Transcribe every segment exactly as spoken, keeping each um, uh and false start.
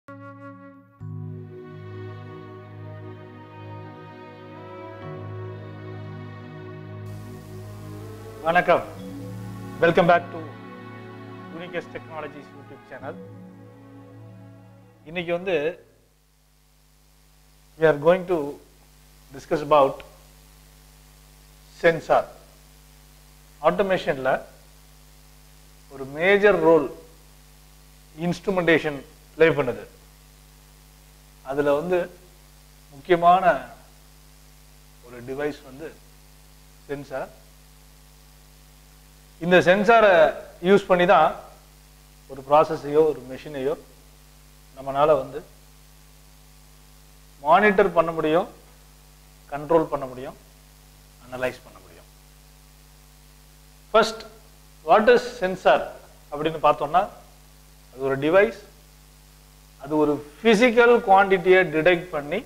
வணக்கம். Welcome back to Unique Technologies YouTube channel. இன்னைக்கு வந்து we are going to discuss about sensor. Automationல ஒரு major role instrumentation play பண்ணுது. அதுல வந்து முக்கியமான ஒரு டிவைஸ் வந்து sensor. இந்த சென்சாரை யூஸ் பண்ணி தான் ஒரு ப்ராசஸையோ ஒரு மெஷினையோ நம்மளால வந்து மானிட்டர் பண்ண முடியும், கண்ட்ரோல் பண்ண முடியும், அனலைஸ் பண்ண முடியும். ஃபர்ஸ்ட் வாட் இஸ் சென்சார் அப்படின்னு பார்த்தோம்னா, அது ஒரு டிவைஸ். அது ஒரு பிசிக்கல் குவான்டிட்டியை டிடெக்ட் பண்ணி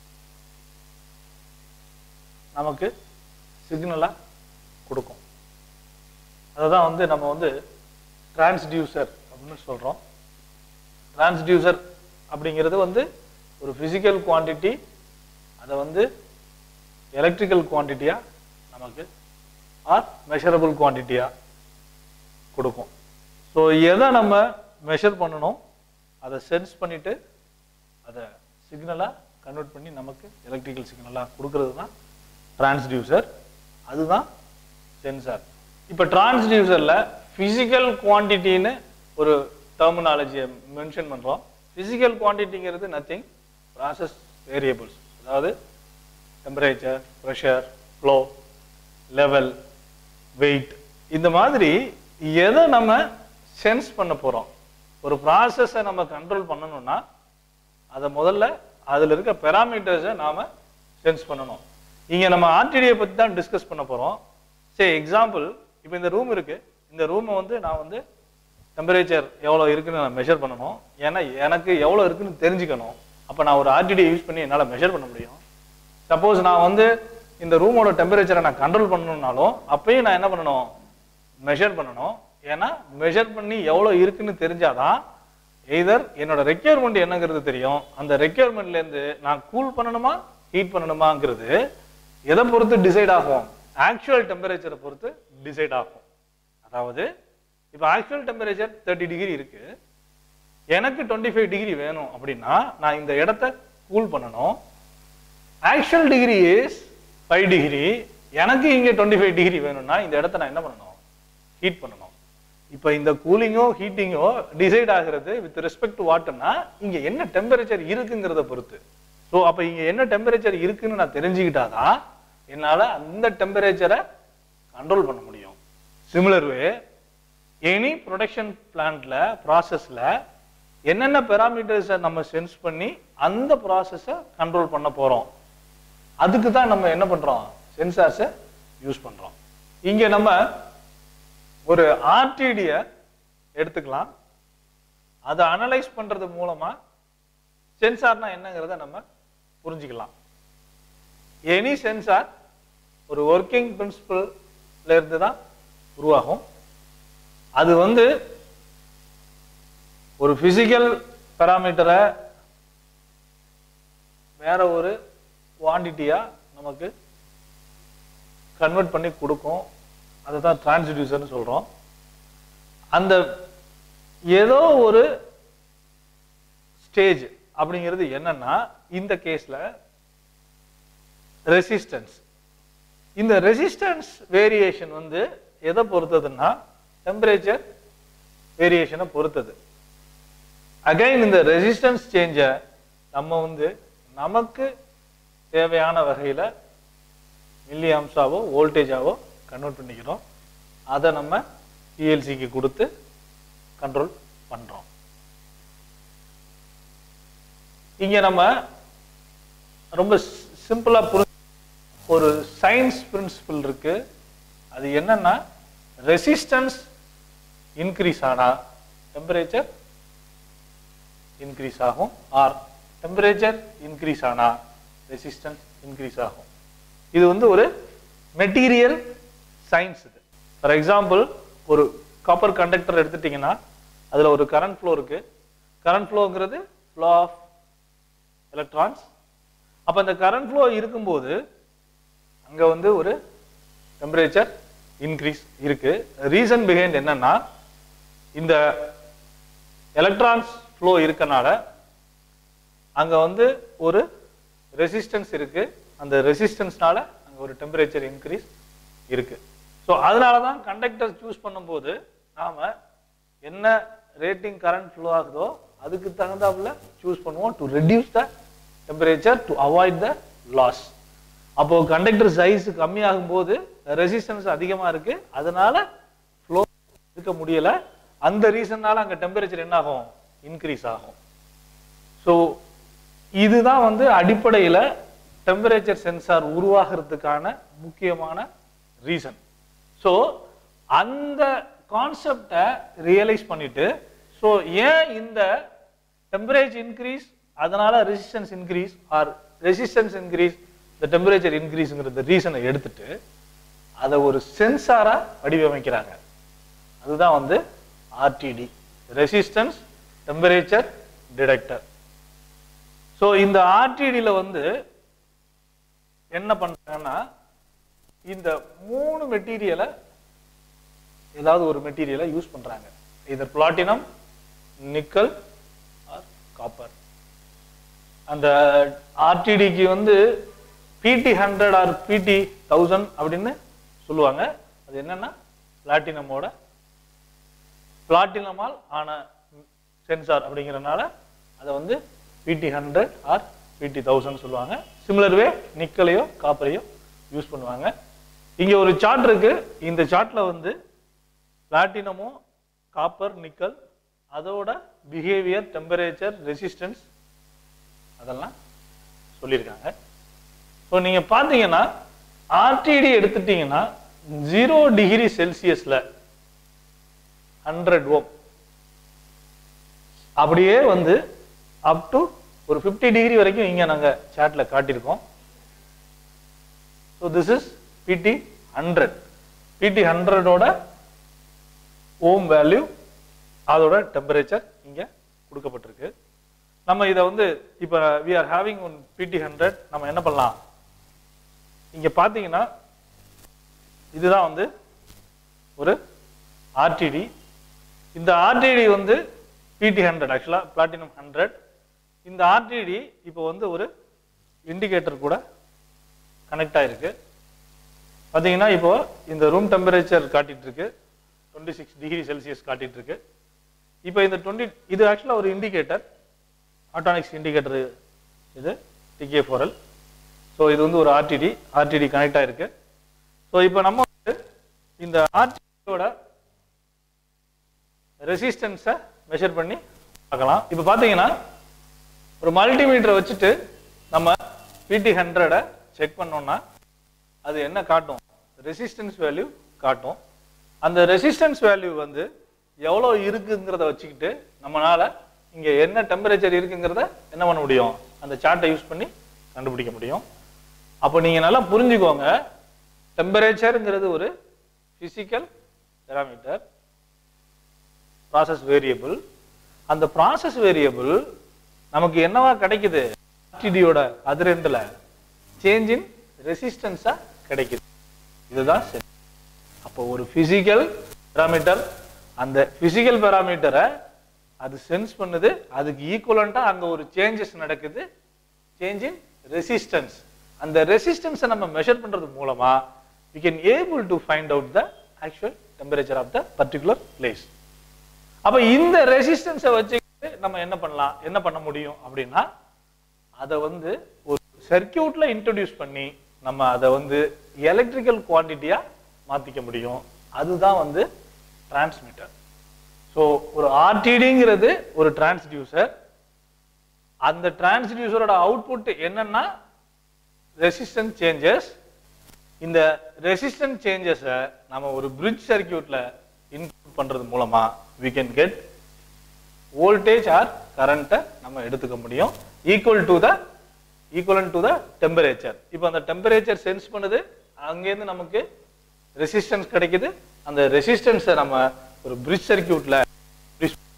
நமக்கு சிக்னலா கொடுக்கும். அதுதான் வந்து நம்ம வந்து டிரான்ஸ்டியூசர் அப்படின்னு சொல்றோம். டிரான்ஸ்டியூசர் அப்படிங்கிறது வந்து ஒரு பிசிக்கல் குவான்டிட்டி, அதை வந்து எலக்ட்ரிக்கல் குவான்டிட்டியா நமக்கு ஆர் மெஷரபிள் குவான்டிட்டியா கொடுக்கும். ஸோ எதை நம்ம மெஷர் பண்ணணும், அதை சென்ஸ் பண்ணிட்டு அதை சிக்னலா கன்வெர்ட் பண்ணி நமக்கு எலக்ட்ரிக்கல் சிக்னலா கொடுக்கறது தான் டிரான்ஸ்டியூசர். அதுதான் சென்சார். இப்போ டிரான்ஸ்டியூசர்ல பிசிக்கல் குவான்டிட்டின்னு ஒரு டெர்மினாலஜியை மென்ஷன் பண்றோம். பிசிக்கல் குவான்டிட்டிங்கிறது நத்திங், ப்ராசஸ் வேரியபிள்ஸ். அதாவது temperature, pressure, flow, level, weight, இந்த மாதிரி எதை நம்ம சென்ஸ் பண்ண போறோம். ஒரு ப்ராசஸை நம்ம கண்ட்ரோல் பண்ணணும்னா அதை முதல்ல அதுல இருக்க பெராமீட்டர்ஸை நாம சென்ஸ் பண்ணணும். இங்க நம்ம ஆர்டிடியை பத்தி தான் டிஸ்கஸ் பண்ண போறோம். சரி, எக்ஸாம்பிள், இப்போ இந்த ரூம் இருக்கு. இந்த ரூமை வந்து நான் வந்து டெம்பரேச்சர் எவ்வளோ இருக்குன்னு நான் மெஷர் பண்ணணும். ஏன்னா எனக்கு எவ்வளோ இருக்குன்னு தெரிஞ்சுக்கணும். அப்போ நான் ஒரு ஆர்டிடி யூஸ் பண்ணி என்னால் மெஷர் பண்ண முடியும். சப்போஸ் நான் வந்து இந்த ரூமோட டெம்பரேச்சரை நான் கண்ட்ரோல் பண்ணணும்னாலும் அப்பயும் நான் என்ன பண்ணணும், மெஷர் பண்ணணும். ஏன்னா மெஷர் பண்ணி எவ்வளோ இருக்குன்னு தெரிஞ்சாதான் எய்தர் என்னோட ரெக்யர்மெண்ட் என்னங்கிறது தெரியும். அந்த ரெக்யர்மெண்ட்லேருந்து நான் கூல் பண்ணணுமா ஹீட் பண்ணணுமாங்கிறது எதை பொறுத்து டிசைட் ஆகும், ஆக்சுவல் டெம்பரேச்சரை பொறுத்து டிசைட் ஆகும். அதாவது இப்போ ஆக்சுவல் டெம்பரேச்சர் தேர்ட்டி டிகிரி இருக்கு, எனக்கு டுவெண்ட்டி ஃபைவ் டிகிரி வேணும் அப்படின்னா நான் இந்த இடத்த கூல் பண்ணணும். Actual degree is five degree, எனக்கு இங்கே டுவெண்ட்டி ஃபைவ் டிகிரி வேணும்னா இந்த இடத்த நான் என்ன பண்ணணும், ஹீட் பண்ணணும். இப்போ இந்த கூலிங்கோ ஹீட்டிங்கோ டிசைட் ஆகிறது வித் ரெஸ்பெக்ட் டு வாட்னா இங்க என்ன டெம்பரேச்சர் இருக்குங்கிறத பொறுத்து. ஸோ அப்போ இங்க என்ன டெம்பரேச்சர் இருக்குன்னு நான் தெரிஞ்சுக்கிட்டாதான் என்னால அந்த டெம்பரேச்சரை கண்ட்ரோல் பண்ண முடியும். சிமிலர் வே எனி ப்ரொடக்ஷன் பிளான்ட்ல ப்ராசஸ்ல என்னென்ன பெராமீட்டர்ஸை நம்ம சென்ஸ் பண்ணி அந்த ப்ராசஸை கண்ட்ரோல் பண்ண போறோம், அதுக்கு தான் நம்ம என்ன பண்றோம், சென்சார்ஸை யூஸ் பண்றோம். இங்க நம்ம ஒரு ஆர்டிடியை எடுத்துக்கலாம். அதை அனலைஸ் பண்றது மூலமா சென்சார்னா என்னங்கிறத நம்ம புரிஞ்சுக்கலாம். எனி சென்சார் ஒரு ஒர்க்கிங் பிரின்சிபல்ல இருந்து தான் உருவாகும். அது வந்து ஒரு பிசிக்கல் பாராமீட்டரை வேற ஒரு குவான்டிட்டியா நமக்கு கன்வெர்ட் பண்ணி கொடுக்கும். அதை தான் டிரான்ஸ்டியூசர்னு சொல்றோம். அந்த ஏதோ ஒரு ஸ்டேஜ் அப்படிங்கிறது என்னன்னா, இந்த கேஸ்ல ரெசிஸ்டன்ஸ். இந்த ரெசிஸ்டன்ஸ் வேரியேஷன் வந்து எதை பொறுத்ததுன்னா டெம்பரேச்சர் வேரியேஷனை பொறுத்தது. அகைன் இந்த ரெசிஸ்டன்ஸ் சேஞ்சை நம்ம வந்து நமக்கு தேவையான வகையில மில்லி ஆம்ஸாவோ வோல்டேஜாவோ கன்வெர்ட் பண்ணிக்கிறோம். அதை நம்ம பிஎல்சிக்கு கொடுத்து கண்ட்ரோல் பண்றோம். இங்க நம்ம ரொம்ப சிம்பிளா புரிஞ்சு ஒரு சயின்ஸ் பிரின்சிபல் இருக்கு. அது என்னன்னா, ரெசிஸ்டன்ஸ் இன்க்ரீஸ் ஆனா டெம்பரேச்சர் இன்க்ரீஸ் ஆகும், ஆர் டெம்பரேச்சர் இன்க்ரீஸ் ஆனா ரெசிஸ்டன்ஸ் இன்க்ரீஸ் ஆகும். இது வந்து ஒரு மெட்டீரியல் சயின்ஸ். இது ஃபார் எக்ஸாம்பிள், ஒரு காப்பர் கண்டக்டர் எடுத்துட்டீங்கன்னா அதுல ஒரு கரண்ட் ஃப்ளோ இருக்கு. கரண்ட் ஃப்ளோங்கிறது flow of electrons. அப்ப அந்த current flow இருக்கும்போது அங்க வந்து ஒரு temperature increase இருக்கு. Reason behind என்னன்னா இந்த electrons flow இருக்கனால அங்க வந்து ஒரு resistance இருக்கு. அந்த ரெசிஸ்டன்ஸ்னால அங்க ஒரு டெம்பரேச்சர் இன்க்ரீஸ் இருக்கு. ஸோ அதனால தான் கண்டக்டர் சூஸ் பண்ணும்போது நாம என்ன ரேட்டிங் கரண்ட் ஃப்ளோ ஆகுதோ அதுக்கு தகுந்தாப்புல சூஸ் பண்ணுவோம் to reduce the temperature to avoid the loss. அப்போ கண்டக்டர் சைஸ் கம்மியாகும் போது ரெசிஸ்டன்ஸ் அதிகமா இருக்கு, அதனால ஃப்ளோ இருக்க முடியல. அந்த ரீசன்னால அங்க டெம்பரேச்சர் என்ன ஆகும்? இன்க்ரீஸ் ஆகும். ஸோ இதுதான் வந்து அடிப்படையில டெம்பரேச்சர் சென்சார் உருவாகிறதுக்கான முக்கியமான ரீசன். ஸோ அந்த கான்செப்டை ரியலைஸ் பண்ணிட்டு ஸோ ஏன் இந்த டெம்பரேச்சர் இன்க்ரீஸ் அதனால resistance increase or resistance increase இந்த டெம்பரேச்சர் இன்க்ரீஸ்ங்கிறத ரீசனை எடுத்துட்டு அதை ஒரு சென்சாரா வடிவமைக்கிறாங்க. அதுதான் வந்து RTD, resistance temperature detector. So இந்த ஆர்டிடியில் வந்து என்ன பண்றாங்கன்னா இந்த மூணு மெட்டீரியலை ஏதாவது ஒரு மெட்டீரியலை யூஸ் பண்றாங்க. இது பிளாட்டினம், நிக்கல் ஆர் காப்பர். அந்த ஆர்டிடிக்கு வந்து PT hundred or PT thousand அப்படின்னு சொல்லுவாங்க. அது என்னன்னா பிளாட்டினமோட பிளாட்டினமால் ஆன சென்சார் அப்படிங்கிறதுனால அதை வந்து PT hundred or PT thousand சொல்லுவாங்க. சிமிலர் வே நிக்கலையோ காப்பரையோ யூஸ் பண்ணுவாங்க. இங்க ஒரு சார்ட் இருக்கு. இந்த சார்ட்ல வந்து பிளாட்டினமோ காப்பர் நிக்கல் அதோட பிஹேவியர், டெம்பரேச்சர், ரெசிஸ்டன்ஸ் அதெல்லாம் சொல்லியிருக்காங்க. ஸோ நீங்க பாத்தீங்கன்னா ஆர்டிடி எடுத்துட்டீங்கன்னா ஜீரோ டிகிரி செல்சியஸ்ல ஹண்ட்ரட் ஓம் அப்படியே வந்து அப் டு ஒரு பிப்டி டிகிரி வரைக்கும் இங்க நாங்க சார்ட்ல காட்டியிருக்கோம். So this is PT hundred. PT ஹண்ட்ரடோட ஓம் வேல்யூ, அதோட டெம்பரேச்சர் இங்க கொடுக்கப்பட்டிருக்கு. நம்ம இதை வந்து இப்ப we are having one PT hundred. நம்ம என்ன பண்ணலாம்? இங்க பாத்தீங்கன்னா இதுதான் வந்து ஒரு ஆர்டிடி. இந்த ஆர்டிடி வந்து பிடி ஹண்ட்ரட், ஆக்சுவலா பிளாட்டினம் ஹண்ட்ரட். இந்த ஆர்டிடி இப்போ வந்து ஒரு இண்டிகேட்டர் கூட கனெக்ட் ஆயிருக்கு. பாத்தீங்கன்னா இப்போ இந்த ரூம் டெம்பரேச்சர் காட்டிட்டு இருக்கு, டுவெண்ட்டி சிக்ஸ் டிகிரி செல்சியஸ் காட்டிட்டு இருக்கு. இப்போ இந்த டுவெண்ட்டி இது ஆக்சுவலா ஒரு இண்டிகேட்டர், ஆட்டோனிக்ஸ் இண்டிகேட்டர் இது டிகே ஃபோர் எல். ஸோ இது வந்து ஒரு ஆர்டிடி, ஆர்டிடி கனெக்ட் ஆயிருக்கு. ஸோ இப்போ நம்ம வந்து இந்த ஆர்டிடியோட ரெசிஸ்டன்ஸை மெஷர் பண்ணி பார்க்கலாம். இப்போ பார்த்தீங்கன்னா ஒரு மல்டிமீட்டரை வச்சுட்டு நம்ம பிடி ஹண்ட்ரடை செக் பண்ணோம்னா அது என்ன காட்டும்? ரெசிஸ்டன்ஸ் வேல்யூ காட்டும். அந்த ரெசிஸ்டன்ஸ் வேல்யூ வந்து எவ்வளோ இருக்குங்கிறத வச்சுக்கிட்டு நம்மளால இங்க என்ன டெம்பரேச்சர் இருக்குங்கிறத என்ன பண்ண முடியும்? அந்த சார்ட்டை யூஸ் பண்ணி கண்டுபிடிக்க முடியும். அப்போ நீங்க நல்லா புரிஞ்சுக்கோங்க, டெம்பரேச்சர்ங்கிறது ஒரு பிசிக்கல் பாராமீட்டர், ப்ராசஸ் வேரியபிள். அந்த ப்ராசஸ் வேரியபிள் நமக்கு என்னவா கிடைக்குது? ஆர்டிடியோட அதிரெண்டுல சேஞ்ச் இன் ரெசிஸ்டன்ஸா கிடைக்குது. இதுதான் சரி. அப்போ ஒரு பிசிக்கல் பாராமீட்டர், அந்த பிசிக்கல் பாராமீட்டரை அது சென்ஸ் பண்ணுது, அதுக்கு ஈக்குவலண்டா அங்க ஒரு சேஞ்சஸ் நடக்குது, சேஞ்ச் இன் ரெசிஸ்டன்ஸ். அந்த ரெசிஸ்டன்ஸை நம்ம மெஷர் பண்றது மூலமா we can able to find out the actual temperature of the particular place. அப்ப இந்த ரெசிஸ்டன்ஸை வச்சு நம்ம என்ன பண்ணலாம், என்ன பண்ண முடியும் அப்படின்னா அதை வந்து ஒரு சர்க்கியூட்ல இன்ட்ரோடியூஸ் பண்ணி நம்ம அதை வந்து எலக்ட்ரிக்கல் குவான்டிட்டியா மாத்திக்க முடியும். அதுதான் வந்து டிரான்ஸ்மிட்டர். ஸோ ஒரு ஆர்டிடிங்கிறது ஒரு டிரான்ஸ்டியூசர். அந்த டிரான்ஸ்டியூசரோட அவுட்புட் என்னன்னா ரெசிஸ்டன்ஸ் சேஞ்சஸ். இந்த ரெசிஸ்டன்ஸ் சேஞ்சஸை நம்ம ஒரு பிரிட்ஜ் சர்க்கியூட்ல இன்க்ளூட் பண்றது மூலமா we can get voltage or current நம்ம எடுத்துக்க முடியும் equal to the equivalent to the temperature. இப்போ அந்த டெம்பரேச்சர் சென்ஸ் பண்ணுது, அங்கேருந்து நமக்கு ரெசிஸ்டன்ஸ் கிடைக்குது. அந்த ரெசிஸ்டன்ஸை நம்ம ஒரு பிரிட்ஜ் சர்க்கியூட்ல யூஸ் பண்றோம்.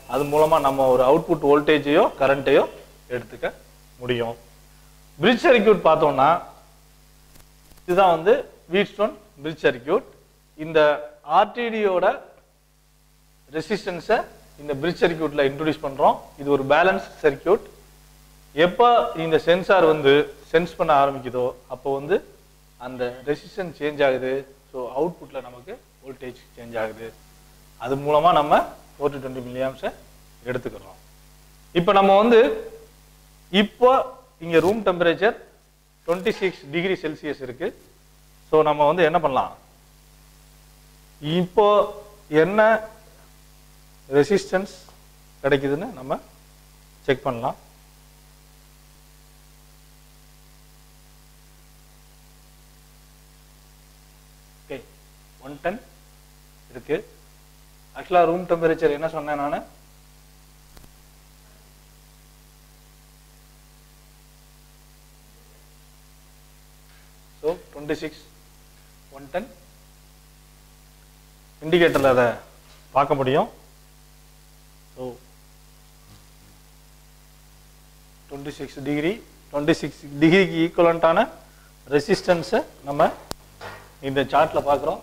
அது மூலமா நம்ம ஒரு அவுட்புட் வோல்டேஜையோ கரண்ட்டையோ எடுத்துக்க முடியும். பிரிட்ஜ் சர்க்யூட் பார்த்தோம்னா இதுதான் வந்து வீட்ஸ்டோன் பிரிட்ஜ் சர்க்யூட். இந்த ஆர்டிடியோட ரெசிஸ்டன்ஸை இந்த பிரிட்ஜ் சர்க்யூட்ல இன்ட்ரோடியூஸ் பண்றோம். இது ஒரு பேலன்ஸ் சர்க்யூட். எப்போ இந்த சென்சார் வந்து சென்ஸ் பண்ண ஆரம்பிக்குதோ அப்போ வந்து அந்த ரெசிஸ்டன்ஸ் சேஞ்ச் ஆகுது. ஸோ அவுட்புட்ல நமக்கு வோல்டேஜ் சேஞ்ச் ஆகுது. அது மூலமா நம்ம ஃபோர் டு டுவெண்ட்டி மில்லியாம்ஸை எடுத்துக்கிறோம். இப்போ நம்ம வந்து இப்போ இங்க room temperature twenty six degree Celsius இருக்கு. ஸோ நம்ம வந்து என்ன பண்ணலாம், இப்போ என்ன ரெசிஸ்டன்ஸ் கிடைக்குதுன்னு நம்ம செக் பண்ணலாம். ஓகே, ஒன் டென் இருக்கு. ஆக்சுவலா ரூம் டெம்பரேச்சர் என்ன சொன்னேன் நான், so twenty six one ten இண்டிகேட்டரில் அதை பார்க்க முடியும். So twenty six degree twenty six டிகிரிக்கு ஈக்குவலண்டான ரெசிஸ்டன்ஸை நம்ம இந்த சார்ட்டில் பார்க்குறோம்.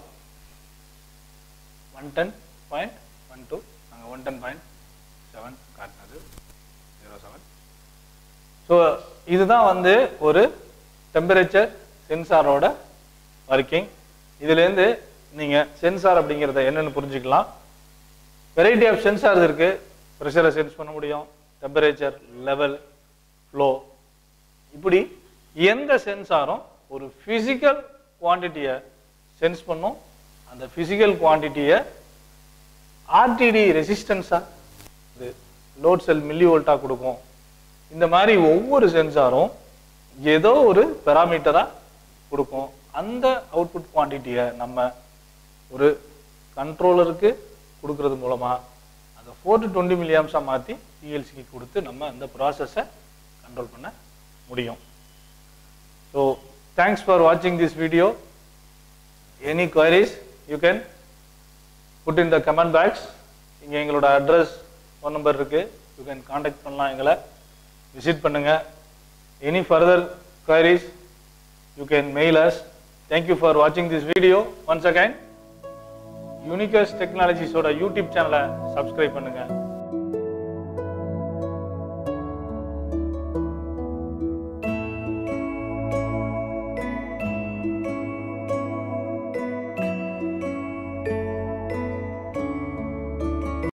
One ten point one two நாங்கள் ஒன் டென் பாயிண்ட் செவன் காட்டினது ஜீரோ செவன். ஸோ இதுதான் வந்து ஒரு டெம்பரேச்சர் சென்சாரோட ஒர்க்கிங். இதுலேருந்து நீங்கள் சென்சார் அப்படிங்கிறத என்னென்னு புரிஞ்சுக்கலாம். வெரைட்டி ஆஃப் சென்சார்ஸ் இருக்குது. ப்ரெஷரை சென்ஸ் பண்ண முடியும், டெம்பரேச்சர், லெவல், ஃப்ளோ. இப்படி எந்த சென்சாரும் ஒரு ஃபிசிக்கல் குவான்டிட்டியை சென்ஸ் பண்ணும். அந்த ஃபிசிக்கல் குவான்டிட்டியை ஆர்டிடி ரெசிஸ்டன்ஸாக இது லோட் செல் மில்லி வோல்ட்டாக கொடுக்கும். இந்த மாதிரி ஒவ்வொரு சென்சாரும் ஏதோ ஒரு பெராமீட்டராக கொடுக்கும். அந்த அவுட்புட் குவான்டிட்டியை நம்ம ஒரு கண்ட்ரோலருக்கு கொடுக்கறது மூலமா அதை ஃபோர் டு டுவெண்ட்டி மில்லியாம்ஸாக மாற்றி பிஎல்சிக்கு கொடுத்து நம்ம அந்த ப்ராசஸை கண்ட்ரோல் பண்ண முடியும். ஸோ தேங்க்ஸ் ஃபார் வாட்சிங் this video. Any queries you can put in the comment box. இங்கே எங்களோட அட்ரஸ், ஃபோன் நம்பர் இருக்கு. யூ கேன் கான்டாக்ட் பண்ணலாம், எங்களை விசிட் பண்ணுங்க. Any further queries you can mail us. Thank you for வாட்சிங் this video. Once again Unicus டெக்னாலஜிஸோட YouTube சேனலை subscribe பண்ணுங்க.